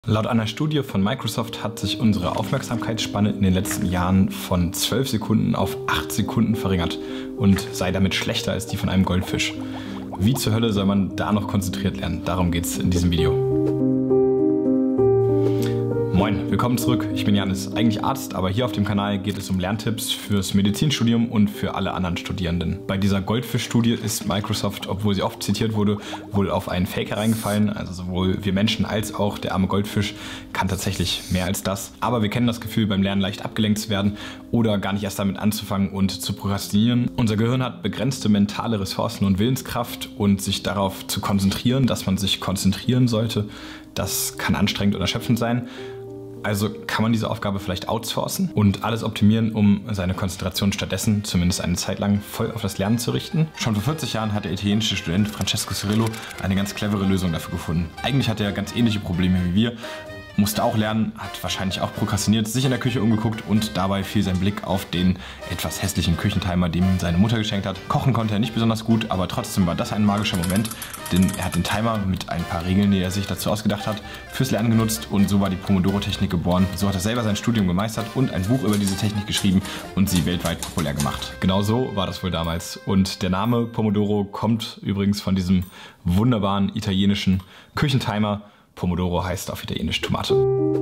Laut einer Studie von Microsoft hat sich unsere Aufmerksamkeitsspanne in den letzten Jahren von 12 Sekunden auf 8 Sekunden verringert und sei damit schlechter als die von einem Goldfisch. Wie zur Hölle soll man da noch konzentriert lernen? Darum geht es in diesem Video. Moin, willkommen zurück. Ich bin Janis, eigentlich Arzt, aber hier auf dem Kanal geht es um Lerntipps fürs Medizinstudium und für alle anderen Studierenden. Bei dieser Goldfisch-Studie ist Microsoft, obwohl sie oft zitiert wurde, wohl auf einen Fake hereingefallen. Also sowohl wir Menschen als auch der arme Goldfisch kann tatsächlich mehr als das. Aber wir kennen das Gefühl, beim Lernen leicht abgelenkt zu werden oder gar nicht erst damit anzufangen und zu prokrastinieren. Unser Gehirn hat begrenzte mentale Ressourcen und Willenskraft und sich darauf zu konzentrieren, dass man sich konzentrieren sollte, das kann anstrengend oder erschöpfend sein. Also kann man diese Aufgabe vielleicht outsourcen und alles optimieren, um seine Konzentration stattdessen zumindest eine Zeit lang voll auf das Lernen zu richten? Schon vor 40 Jahren hat der italienische Student Francesco Cirillo eine ganz clevere Lösung dafür gefunden. Eigentlich hatte er ganz ähnliche Probleme wie wir, musste auch lernen, hat wahrscheinlich auch prokrastiniert, sich in der Küche umgeguckt und dabei fiel sein Blick auf den etwas hässlichen Küchentimer, den ihm seine Mutter geschenkt hat. Kochen konnte er nicht besonders gut, aber trotzdem war das ein magischer Moment, denn er hat den Timer mit ein paar Regeln, die er sich dazu ausgedacht hat, fürs Lernen genutzt und so war die Pomodoro-Technik geboren. So hat er selber sein Studium gemeistert und ein Buch über diese Technik geschrieben und sie weltweit populär gemacht. Genau so war das wohl damals und der Name Pomodoro kommt übrigens von diesem wunderbaren italienischen Küchentimer. Pomodoro heißt auf Italienisch Tomate.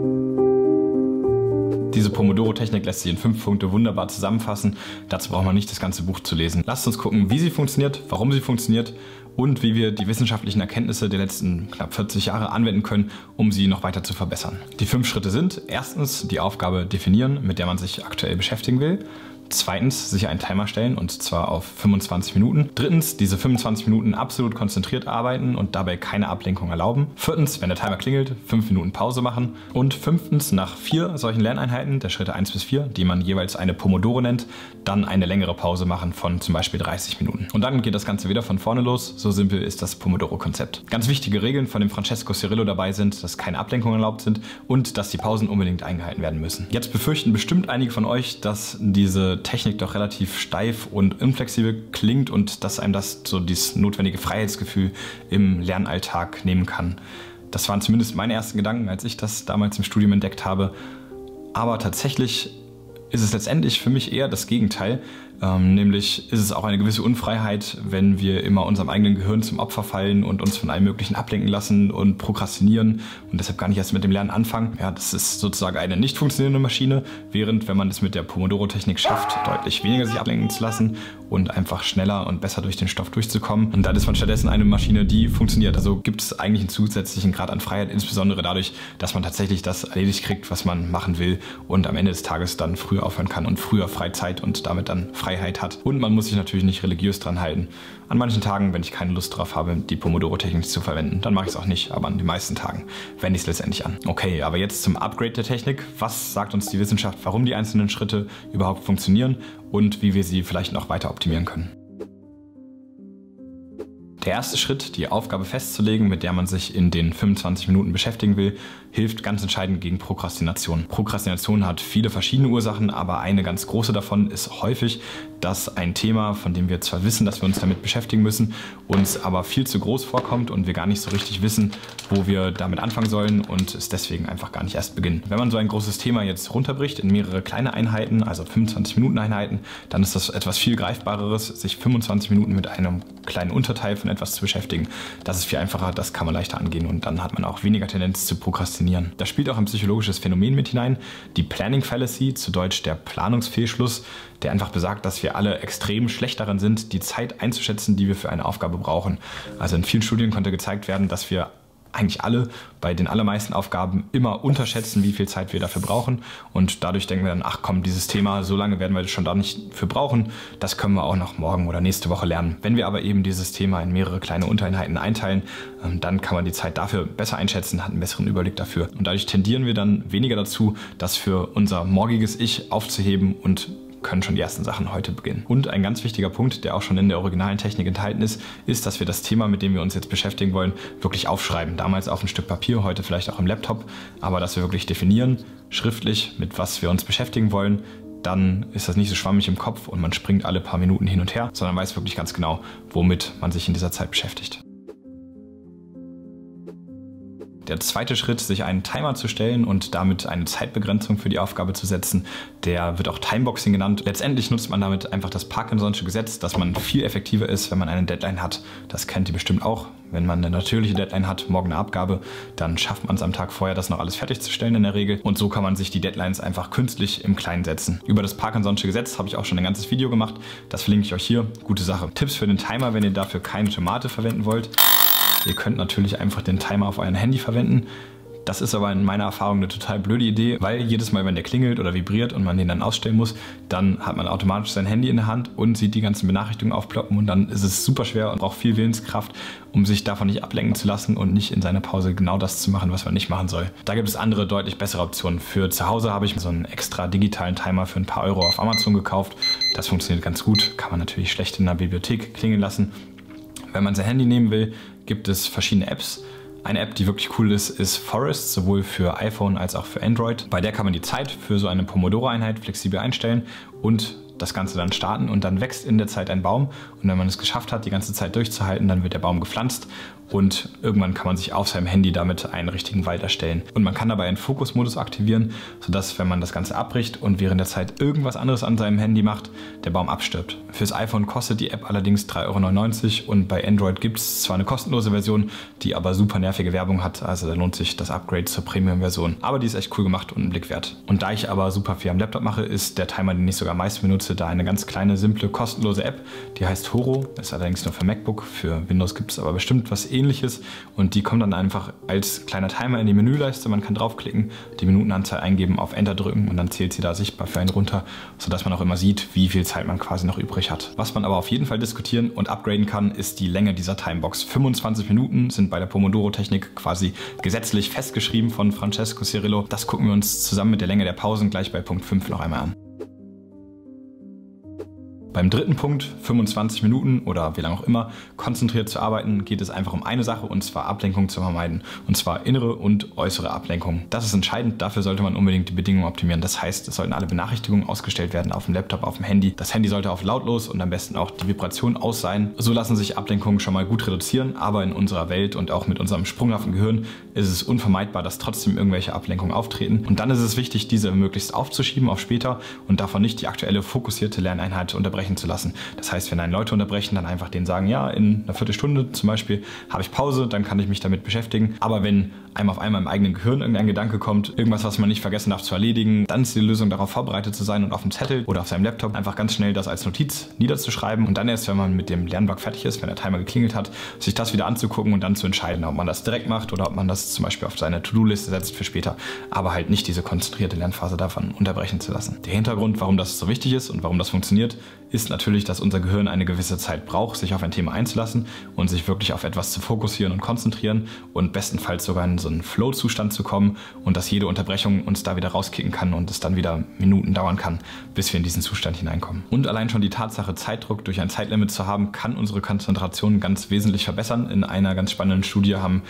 Diese Pomodoro-Technik lässt sich in 5 Punkte wunderbar zusammenfassen. Dazu braucht man nicht das ganze Buch zu lesen. Lasst uns gucken, wie sie funktioniert, warum sie funktioniert und wie wir die wissenschaftlichen Erkenntnisse der letzten knapp 40 Jahre anwenden können, um sie noch weiter zu verbessern. Die 5 Schritte sind: erstens die Aufgabe definieren, mit der man sich aktuell beschäftigen will. Zweitens, sich einen Timer stellen und zwar auf 25 Minuten. Drittens, diese 25 Minuten absolut konzentriert arbeiten und dabei keine Ablenkung erlauben. Viertens, wenn der Timer klingelt, 5 Minuten Pause machen. Und fünftens, nach 4 solchen Lerneinheiten, der Schritte 1 bis 4, die man jeweils eine Pomodoro nennt, dann eine längere Pause machen von zum Beispiel 30 Minuten. Und dann geht das Ganze wieder von vorne los. So simpel ist das Pomodoro-Konzept. Ganz wichtige Regeln von dem Francesco Cirillo dabei sind, dass keine Ablenkungen erlaubt sind und dass die Pausen unbedingt eingehalten werden müssen. Jetzt befürchten bestimmt einige von euch, dass diese Technik doch relativ steif und unflexibel klingt und dass einem das so dieses notwendige Freiheitsgefühl im Lernalltag nehmen kann. Das waren zumindest meine ersten Gedanken, als ich das damals im Studium entdeckt habe. Aber tatsächlich ist es letztendlich für mich eher das Gegenteil. Nämlich ist es auch eine gewisse Unfreiheit, wenn wir immer unserem eigenen Gehirn zum Opfer fallen und uns von allem Möglichen ablenken lassen und prokrastinieren und deshalb gar nicht erst mit dem Lernen anfangen. Ja, das ist sozusagen eine nicht funktionierende Maschine, während wenn man es mit der Pomodoro-Technik schafft, deutlich weniger sich ablenken zu lassen und einfach schneller und besser durch den Stoff durchzukommen. Und dann ist man stattdessen eine Maschine, die funktioniert. Also gibt es eigentlich einen zusätzlichen Grad an Freiheit, insbesondere dadurch, dass man tatsächlich das erledigt kriegt, was man machen will und am Ende des Tages dann früher aufhören kann und früher Freizeit und damit dann Freiheit hat. Und man muss sich natürlich nicht religiös dran halten. An manchen Tagen, wenn ich keine Lust drauf habe, die Pomodoro-Technik zu verwenden, dann mache ich es auch nicht, aber an den meisten Tagen wende ich es letztendlich an. Okay, aber jetzt zum Upgrade der Technik. Was sagt uns die Wissenschaft, warum die einzelnen Schritte überhaupt funktionieren und wie wir sie vielleicht noch weiter optimieren können? Der erste Schritt, die Aufgabe festzulegen, mit der man sich in den 25 Minuten beschäftigen will, hilft ganz entscheidend gegen Prokrastination. Prokrastination hat viele verschiedene Ursachen, aber eine ganz große davon ist häufig, dass ein Thema, von dem wir zwar wissen, dass wir uns damit beschäftigen müssen, uns aber viel zu groß vorkommt und wir gar nicht so richtig wissen, wo wir damit anfangen sollen und es deswegen einfach gar nicht erst beginnen. Wenn man so ein großes Thema jetzt runterbricht in mehrere kleine Einheiten, also 25 Minuten Einheiten, dann ist das etwas viel Greifbareres, sich 25 Minuten mit einem kleinen Unterteil von etwas zu beschäftigen. Das ist viel einfacher, das kann man leichter angehen und dann hat man auch weniger Tendenz zu prokrastinieren. Da spielt auch ein psychologisches Phänomen mit hinein, die Planning Fallacy, zu Deutsch der Planungsfehlschluss, der einfach besagt, dass wir alle extrem schlecht darin sind, die Zeit einzuschätzen, die wir für eine Aufgabe brauchen. Also in vielen Studien konnte gezeigt werden, dass wir eigentlich alle bei den allermeisten Aufgaben immer unterschätzen, wie viel Zeit wir dafür brauchen und dadurch denken wir dann, ach komm, dieses Thema, so lange werden wir schon da nicht für brauchen, das können wir auch noch morgen oder nächste Woche lernen. Wenn wir aber eben dieses Thema in mehrere kleine Untereinheiten einteilen, dann kann man die Zeit dafür besser einschätzen, hat einen besseren Überblick dafür und dadurch tendieren wir dann weniger dazu, das für unser morgiges Ich aufzuheben und können schon die ersten Sachen heute beginnen. Und ein ganz wichtiger Punkt, der auch schon in der originalen Technik enthalten ist, ist, dass wir das Thema, mit dem wir uns jetzt beschäftigen wollen, wirklich aufschreiben. Damals auf ein Stück Papier, heute vielleicht auch im Laptop, aber dass wir wirklich definieren, schriftlich, mit was wir uns beschäftigen wollen, dann ist das nicht so schwammig im Kopf und man springt alle paar Minuten hin und her, sondern weiß wirklich ganz genau, womit man sich in dieser Zeit beschäftigt. Der zweite Schritt, sich einen Timer zu stellen und damit eine Zeitbegrenzung für die Aufgabe zu setzen, der wird auch Timeboxing genannt. Letztendlich nutzt man damit einfach das Parkinson'sche Gesetz, dass man viel effektiver ist, wenn man eine Deadline hat. Das kennt ihr bestimmt auch. Wenn man eine natürliche Deadline hat, morgen eine Abgabe, dann schafft man es am Tag vorher, das noch alles fertigzustellen in der Regel. Und so kann man sich die Deadlines einfach künstlich im Kleinen setzen. Über das Parkinson'sche Gesetz habe ich auch schon ein ganzes Video gemacht. Das verlinke ich euch hier. Gute Sache. Tipps für den Timer, wenn ihr dafür keine Tomate verwenden wollt. Ihr könnt natürlich einfach den Timer auf euren Handy verwenden. Das ist aber in meiner Erfahrung eine total blöde Idee, weil jedes Mal, wenn der klingelt oder vibriert und man den dann ausstellen muss, dann hat man automatisch sein Handy in der Hand und sieht die ganzen Benachrichtigungen aufploppen und dann ist es super schwer und braucht viel Willenskraft, um sich davon nicht ablenken zu lassen und nicht in seiner Pause genau das zu machen, was man nicht machen soll. Da gibt es andere, deutlich bessere Optionen. Für zu Hause habe ich so einen extra digitalen Timer für ein paar Euro auf Amazon gekauft. Das funktioniert ganz gut, kann man natürlich schlecht in der Bibliothek klingeln lassen. Wenn man sein Handy nehmen will, gibt es verschiedene Apps. Eine App, die wirklich cool ist, ist Forest, sowohl für iPhone als auch für Android. Bei der kann man die Zeit für so eine Pomodoro-Einheit flexibel einstellen und das Ganze dann starten und dann wächst in der Zeit ein Baum und wenn man es geschafft hat, die ganze Zeit durchzuhalten, dann wird der Baum gepflanzt und irgendwann kann man sich auf seinem Handy damit einen richtigen Wald erstellen. Und man kann dabei einen Fokusmodus aktivieren, sodass, wenn man das Ganze abbricht und während der Zeit irgendwas anderes an seinem Handy macht, der Baum abstirbt. Fürs iPhone kostet die App allerdings 3,99 € und bei Android gibt es zwar eine kostenlose Version, die aber super nervige Werbung hat, also da lohnt sich das Upgrade zur Premium-Version. Aber die ist echt cool gemacht und einen Blick wert. Und da ich aber super viel am Laptop mache, ist der Timer, den ich sogar am meisten benutze, da eine ganz kleine, simple, kostenlose App, die heißt Horo, ist allerdings nur für MacBook, für Windows gibt es aber bestimmt was Ähnliches und die kommt dann einfach als kleiner Timer in die Menüleiste, man kann draufklicken, die Minutenanzahl eingeben, auf Enter drücken und dann zählt sie da sichtbar für einen runter, sodass man auch immer sieht, wie viel Zeit man quasi noch übrig hat. Was man aber auf jeden Fall diskutieren und upgraden kann, ist die Länge dieser Timebox. 25 Minuten sind bei der Pomodoro-Technik quasi gesetzlich festgeschrieben von Francesco Cirillo. Das gucken wir uns zusammen mit der Länge der Pausen gleich bei Punkt 5 noch einmal an. Beim dritten Punkt, 25 Minuten oder wie lange auch immer, konzentriert zu arbeiten, geht es einfach um eine Sache und zwar Ablenkung zu vermeiden. Und zwar innere und äußere Ablenkung. Das ist entscheidend, dafür sollte man unbedingt die Bedingungen optimieren. Das heißt, es sollten alle Benachrichtigungen ausgestellt werden auf dem Laptop, auf dem Handy. Das Handy sollte auf lautlos und am besten auch die Vibration aus sein. So lassen sich Ablenkungen schon mal gut reduzieren, aber in unserer Welt und auch mit unserem sprunghaften Gehirn ist es unvermeidbar, dass trotzdem irgendwelche Ablenkungen auftreten. Und dann ist es wichtig, diese möglichst aufzuschieben auf später und davon nicht die aktuelle fokussierte Lerneinheit unterbrechen zu lassen. Das heißt, wenn einen Leute unterbrechen, dann einfach denen sagen, ja, in einer Viertelstunde zum Beispiel habe ich Pause, dann kann ich mich damit beschäftigen. Aber wenn einem auf einmal im eigenen Gehirn irgendein Gedanke kommt, irgendwas, was man nicht vergessen darf zu erledigen, dann ist die Lösung, darauf vorbereitet zu sein und auf dem Zettel oder auf seinem Laptop einfach ganz schnell das als Notiz niederzuschreiben und dann erst, wenn man mit dem Lernblock fertig ist, wenn der Timer geklingelt hat, sich das wieder anzugucken und dann zu entscheiden, ob man das direkt macht oder ob man das zum Beispiel auf seine To-Do-Liste setzt für später, aber halt nicht diese konzentrierte Lernphase davon unterbrechen zu lassen. Der Hintergrund, warum das so wichtig ist und warum das funktioniert, ist natürlich, dass unser Gehirn eine gewisse Zeit braucht, sich auf ein Thema einzulassen und sich wirklich auf etwas zu fokussieren und konzentrieren und bestenfalls sogar in so einen Flow-Zustand zu kommen und dass jede Unterbrechung uns da wieder rauskicken kann und es dann wieder Minuten dauern kann, bis wir in diesen Zustand hineinkommen. Und allein schon die Tatsache, Zeitdruck durch ein Zeitlimit zu haben, kann unsere Konzentration ganz wesentlich verbessern. In einer ganz spannenden Studie haben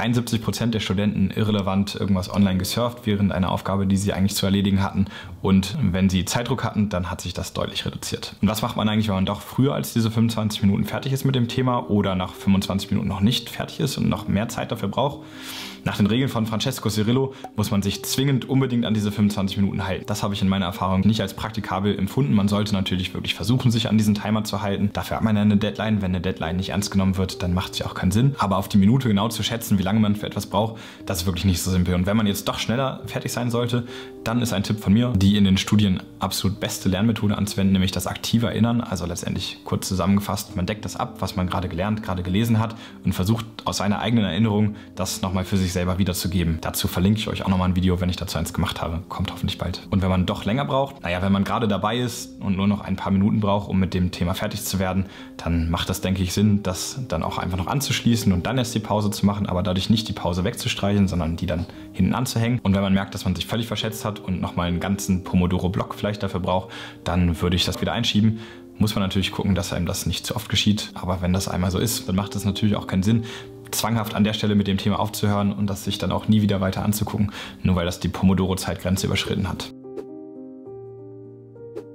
73% der Studenten irrelevant irgendwas online gesurft während einer Aufgabe, die sie eigentlich zu erledigen hatten. Und wenn sie Zeitdruck hatten, dann hat sich das deutlich reduziert. Und was macht man eigentlich, wenn man doch früher als diese 25 Minuten fertig ist mit dem Thema oder nach 25 Minuten noch nicht fertig ist und noch mehr Zeit dafür braucht? Nach den Regeln von Francesco Cirillo muss man sich zwingend unbedingt an diese 25 Minuten halten. Das habe ich in meiner Erfahrung nicht als praktikabel empfunden. Man sollte natürlich wirklich versuchen, sich an diesen Timer zu halten. Dafür hat man eine Deadline. Wenn eine Deadline nicht ernst genommen wird, dann macht es ja auch keinen Sinn. Aber auf die Minute genau zu schätzen, wie lange man für etwas braucht, das ist wirklich nicht so simpel. Und wenn man jetzt doch schneller fertig sein sollte, dann ist ein Tipp von mir, die in den Studien absolut beste Lernmethode anzuwenden, nämlich das aktive Erinnern. Also letztendlich kurz zusammengefasst, man deckt das ab, was man gerade gelernt, gerade gelesen hat und versucht aus seiner eigenen Erinnerung das nochmal für sich selber wiederzugeben. Dazu verlinke ich euch auch nochmal ein Video, wenn ich dazu eins gemacht habe. Kommt hoffentlich bald. Und wenn man doch länger braucht, naja, wenn man gerade dabei ist und nur noch ein paar Minuten braucht, um mit dem Thema fertig zu werden, dann macht das, denke ich, Sinn, das dann auch einfach noch anzuschließen und dann erst die Pause zu machen, aber dadurch nicht die Pause wegzustreichen, sondern die dann hinten anzuhängen. Und wenn man merkt, dass man sich völlig verschätzt hat und nochmal einen ganzen Pomodoro-Block vielleicht dafür braucht, dann würde ich das wieder einschieben. Muss man natürlich gucken, dass einem das nicht zu oft geschieht. Aber wenn das einmal so ist, dann macht es natürlich auch keinen Sinn, zwanghaft an der Stelle mit dem Thema aufzuhören und das sich dann auch nie wieder weiter anzugucken, nur weil das die Pomodoro-Zeitgrenze überschritten hat.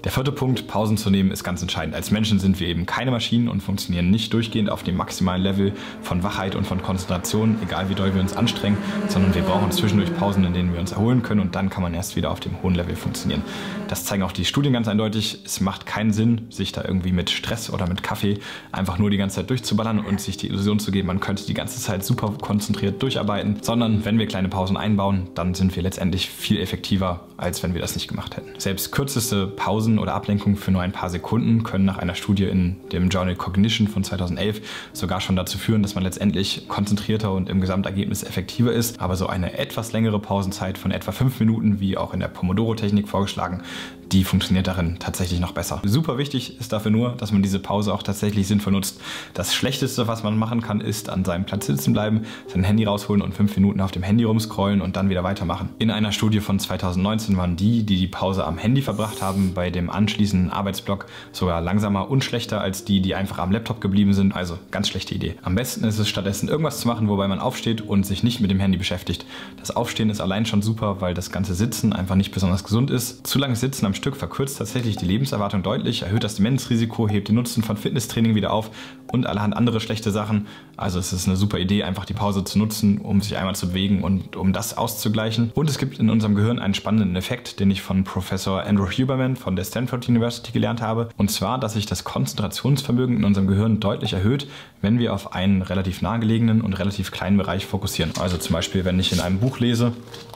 Der vierte Punkt, Pausen zu nehmen, ist ganz entscheidend. Als Menschen sind wir eben keine Maschinen und funktionieren nicht durchgehend auf dem maximalen Level von Wachheit und von Konzentration, egal wie doll wir uns anstrengen, sondern wir brauchen zwischendurch Pausen, in denen wir uns erholen können und dann kann man erst wieder auf dem hohen Level funktionieren. Das zeigen auch die Studien ganz eindeutig. Es macht keinen Sinn, sich da irgendwie mit Stress oder mit Kaffee einfach nur die ganze Zeit durchzuballern und sich die Illusion zu geben, man könnte die ganze Zeit super konzentriert durcharbeiten, sondern wenn wir kleine Pausen einbauen, dann sind wir letztendlich viel effektiver, als wenn wir das nicht gemacht hätten. Selbst kürzeste Pausen oder Ablenkungen für nur ein paar Sekunden können nach einer Studie in dem Journal Cognition von 2011 sogar schon dazu führen, dass man letztendlich konzentrierter und im Gesamtergebnis effektiver ist. Aber so eine etwas längere Pausenzeit von etwa 5 Minuten, wie auch in der Pomodoro-Technik vorgeschlagen, die funktioniert darin tatsächlich noch besser. Super wichtig ist dafür nur, dass man diese Pause auch tatsächlich sinnvoll nutzt. Das Schlechteste, was man machen kann, ist an seinem Platz sitzen bleiben, sein Handy rausholen und 5 Minuten auf dem Handy rumscrollen und dann wieder weitermachen. In einer Studie von 2019 waren die Pause am Handy verbracht haben, bei dem anschließenden Arbeitsblock sogar langsamer und schlechter als die einfach am Laptop geblieben sind. Also ganz schlechte Idee. Am besten ist es stattdessen irgendwas zu machen, wobei man aufsteht und sich nicht mit dem Handy beschäftigt. Das Aufstehen ist allein schon super, weil das ganze Sitzen einfach nicht besonders gesund ist. Zu langes Sitzen am Stück verkürzt tatsächlich die Lebenserwartung deutlich, erhöht das Demenzrisiko, hebt den Nutzen von Fitnesstraining wieder auf und allerhand andere schlechte Sachen. Also es ist eine super Idee, einfach die Pause zu nutzen, um sich einmal zu bewegen und um das auszugleichen. Und es gibt in unserem Gehirn einen spannenden Effekt, den ich von Professor Andrew Huberman von der Stanford University gelernt habe. Und zwar, dass sich das Konzentrationsvermögen in unserem Gehirn deutlich erhöht, wenn wir auf einen relativ nahegelegenen und relativ kleinen Bereich fokussieren. Also zum Beispiel, wenn ich in einem Buch lese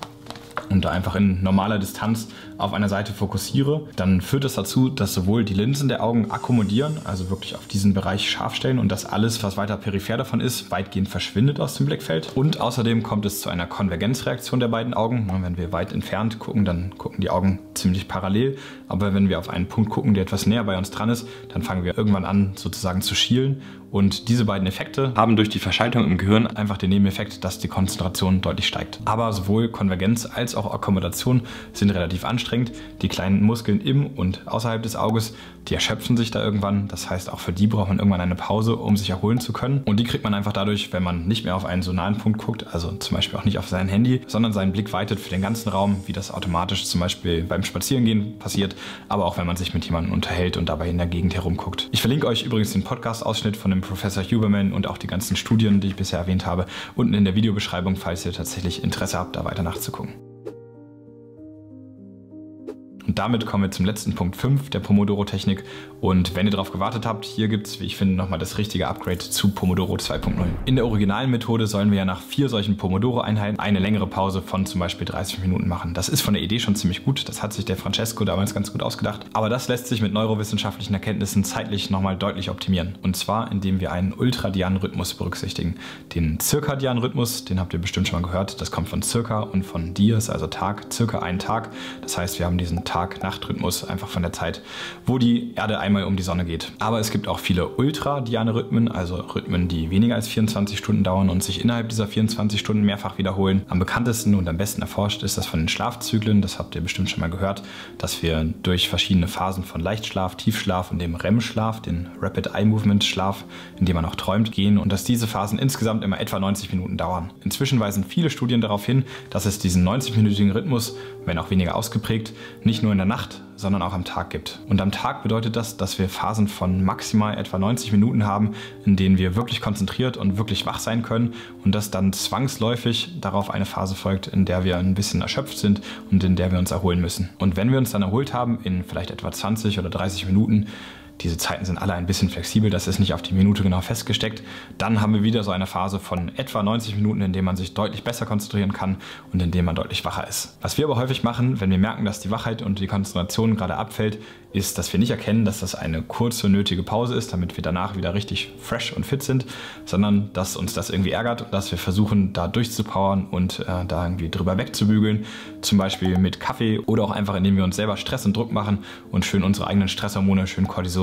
und da einfach in normaler Distanz auf einer Seite fokussiere, dann führt das dazu, dass sowohl die Linsen der Augen akkommodieren, also wirklich auf diesen Bereich scharf stellen und dass alles, was weiter peripher davon ist, weitgehend verschwindet aus dem Blickfeld. Und außerdem kommt es zu einer Konvergenzreaktion der beiden Augen. Wenn wir weit entfernt gucken, dann gucken die Augen ziemlich parallel, aber wenn wir auf einen Punkt gucken, der etwas näher bei uns dran ist, dann fangen wir irgendwann an sozusagen zu schielen. Und diese beiden Effekte haben durch die Verschaltung im Gehirn einfach den Nebeneffekt, dass die Konzentration deutlich steigt. Aber sowohl Konvergenz als auch Akkommodation sind relativ anstrengend. Die kleinen Muskeln im und außerhalb des Auges, die erschöpfen sich da irgendwann. Das heißt, auch für die braucht man irgendwann eine Pause, um sich erholen zu können. Und die kriegt man einfach dadurch, wenn man nicht mehr auf einen so nahen Punkt guckt, also zum Beispiel auch nicht auf sein Handy, sondern seinen Blick weitet für den ganzen Raum, wie das automatisch zum Beispiel beim Spazierengehen passiert, aber auch wenn man sich mit jemandem unterhält und dabei in der Gegend herumguckt. Ich verlinke euch übrigens den Podcast-Ausschnitt von dem Professor Huberman und auch die ganzen Studien, die ich bisher erwähnt habe, unten in der Videobeschreibung, falls ihr tatsächlich Interesse habt, da weiter nachzugucken. Und damit kommen wir zum letzten Punkt 5 der Pomodoro-Technik. Und wenn ihr darauf gewartet habt, hier gibt es, wie ich finde, nochmal das richtige Upgrade zu Pomodoro 2.0. In der originalen Methode sollen wir ja nach 4 solchen Pomodoro-Einheiten eine längere Pause von zum Beispiel 30 Minuten machen. Das ist von der Idee schon ziemlich gut. Das hat sich der Francesco damals ganz gut ausgedacht. Aber das lässt sich mit neurowissenschaftlichen Erkenntnissen zeitlich nochmal deutlich optimieren. Und zwar, indem wir einen ultradianen Rhythmus berücksichtigen. Den zirkadianen Rhythmus, den habt ihr bestimmt schon mal gehört. Das kommt von circa und von dies, also Tag, circa einen Tag. Das heißt, wir haben diesen Tag-Nacht-Rhythmus einfach von der Zeit, wo die Erde einmal um die Sonne geht. Aber es gibt auch viele ultradiane Rhythmen, also Rhythmen, die weniger als 24 Stunden dauern und sich innerhalb dieser 24 Stunden mehrfach wiederholen. Am bekanntesten und am besten erforscht ist das von den Schlafzyklen. Das habt ihr bestimmt schon mal gehört, dass wir durch verschiedene Phasen von Leichtschlaf, Tiefschlaf und dem REM-Schlaf, den Rapid Eye Movement Schlaf, in dem man auch träumt, gehen und dass diese Phasen insgesamt immer etwa 90 Minuten dauern. Inzwischen weisen viele Studien darauf hin, dass es diesen 90-minütigen Rhythmus, wenn auch weniger ausgeprägt, nicht nur in der Nacht, sondern auch am Tag gibt. Und am Tag bedeutet das, dass wir Phasen von maximal etwa 90 Minuten haben, in denen wir wirklich konzentriert und wirklich wach sein können und dass dann zwangsläufig darauf eine Phase folgt, in der wir ein bisschen erschöpft sind und in der wir uns erholen müssen. Und wenn wir uns dann erholt haben, in vielleicht etwa 20 oder 30 Minuten, diese Zeiten sind alle ein bisschen flexibel, das ist nicht auf die Minute genau festgesteckt. Dann haben wir wieder so eine Phase von etwa 90 Minuten, in der man sich deutlich besser konzentrieren kann und in der man deutlich wacher ist. Was wir aber häufig machen, wenn wir merken, dass die Wachheit und die Konzentration gerade abfällt, ist, dass wir nicht erkennen, dass das eine kurze, nötige Pause ist, damit wir danach wieder richtig fresh und fit sind, sondern dass uns das irgendwie ärgert und dass wir versuchen, da durchzupowern und da irgendwie drüber wegzubügeln. Zum Beispiel mit Kaffee oder auch einfach, indem wir uns selber Stress und Druck machen und schön unsere eigenen Stresshormone, schön Cortisol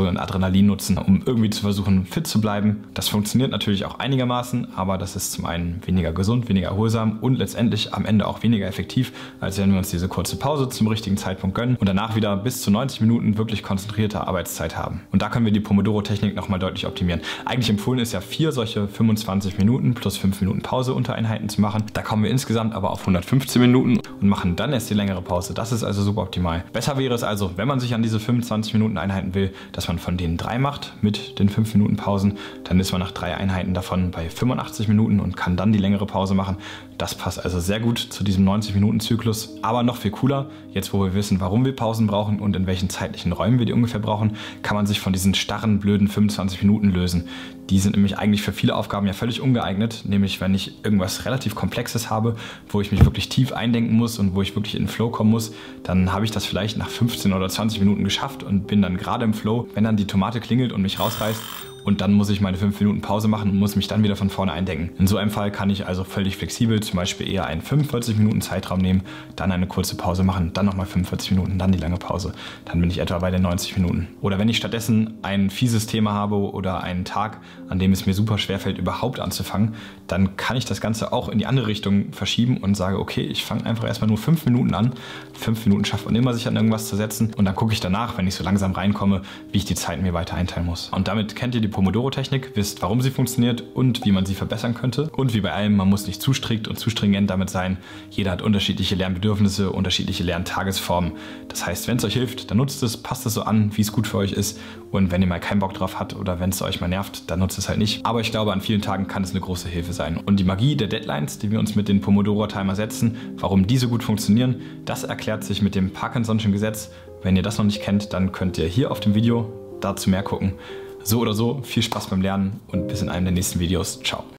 Cortisol und Adrenalin nutzen, um irgendwie zu versuchen, fit zu bleiben. Das funktioniert natürlich auch einigermaßen, aber das ist zum einen weniger gesund, weniger erholsam und letztendlich am Ende auch weniger effektiv, als wenn wir uns diese kurze Pause zum richtigen Zeitpunkt gönnen und danach wieder bis zu 90 Minuten wirklich konzentrierte Arbeitszeit haben. Und da können wir die Pomodoro-Technik nochmal deutlich optimieren. Eigentlich empfohlen ist ja 4 solche 25 Minuten plus 5 Minuten Pause Untereinheiten zu machen. Da kommen wir insgesamt aber auf 115 Minuten und machen dann erst die längere Pause. Das ist also super optimal. Besser wäre es also, wenn man sich an diese 25 Minuten Einheiten will, dass man von denen 3 macht mit den 5 Minuten Pausen. Dann ist man nach 3 Einheiten davon bei 85 Minuten und kann dann die längere Pause machen. Das passt also sehr gut zu diesem 90-Minuten-Zyklus. Aber noch viel cooler, jetzt wo wir wissen, warum wir Pausen brauchen und in welchen zeitlichen Räumen wir die ungefähr brauchen, kann man sich von diesen starren, blöden 25 Minuten lösen. Die sind nämlich eigentlich für viele Aufgaben ja völlig ungeeignet, nämlich wenn ich irgendwas relativ Komplexes habe, wo ich mich wirklich tief eindenken muss und wo ich wirklich in den Flow kommen muss, dann habe ich das vielleicht nach 15 oder 20 Minuten geschafft und bin dann gerade im Flow, wenn dann die Tomate klingelt und mich rausreißt. Und dann muss ich meine 5 Minuten Pause machen und muss mich dann wieder von vorne eindenken. In so einem Fall kann ich also völlig flexibel zum Beispiel eher einen 45 Minuten Zeitraum nehmen, dann eine kurze Pause machen, dann nochmal 45 Minuten, dann die lange Pause. Dann bin ich etwa bei den 90 Minuten. Oder wenn ich stattdessen ein fieses Thema habe oder einen Tag, an dem es mir super schwer fällt, überhaupt anzufangen, dann kann ich das Ganze auch in die andere Richtung verschieben und sage, okay, ich fange einfach erstmal nur 5 Minuten an. 5 Minuten schafft man immer, sich an irgendwas zu setzen. Und dann gucke ich danach, wenn ich so langsam reinkomme, wie ich die Zeit mir weiter einteilen muss. Und damit kennt ihr die Pomodoro-Technik, wisst, warum sie funktioniert und wie man sie verbessern könnte. Und wie bei allem, man muss nicht zu strikt und zu stringent damit sein. Jeder hat unterschiedliche Lernbedürfnisse, unterschiedliche Lerntagesformen. Das heißt, wenn es euch hilft, dann nutzt es, passt es so an, wie es gut für euch ist. Und wenn ihr mal keinen Bock drauf habt oder wenn es euch mal nervt, dann nutzt es halt nicht. Aber ich glaube, an vielen Tagen kann es eine große Hilfe sein. Und die Magie der Deadlines, die wir uns mit den Pomodoro-Timer setzen, warum diese gut funktionieren, das erklärt sich mit dem Parkinson'schen Gesetz. Wenn ihr das noch nicht kennt, dann könnt ihr hier auf dem Video dazu mehr gucken. So oder so, viel Spaß beim Lernen und bis in einem der nächsten Videos. Ciao.